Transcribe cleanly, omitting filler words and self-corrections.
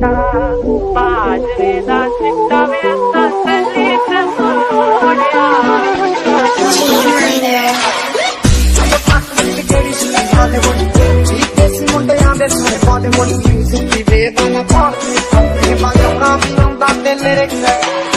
चिट्टा बाजरे दा चिट्टा वे असां चली ते सोहणिया मुंडियां दे सोने बॉलीवुड म्यूजिक दी वेद ना पाते अपने बालों का भी आंदा ते लिरिक्स